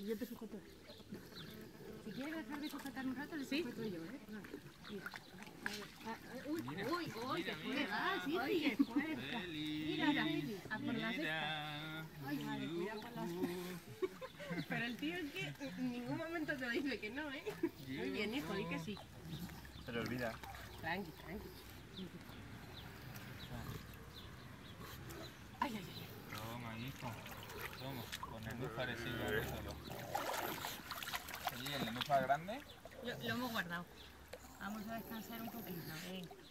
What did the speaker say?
Yo te sujeto. Si quieres dejar de sujetar un rato, le sujeto yo, ¿eh? Mira. Uy, Mira, uy, uy, mira, se puede. mira. Ah, sí, qué fuerza. Mira, Feli. A por la cesta. Mira. Ay, madre, cuidado con las... Pero el tío es que en ningún momento te dice que no, ¿eh? Muy bien, hijo, di que sí. Se le olvida. Tranqui, tranqui. Ay, ay, ay. Toma, hijo. Toma, con el nenúfar ese igual solo. ¿Y el nenúfar grande? Lo hemos guardado. Vamos a descansar un poquito, ven.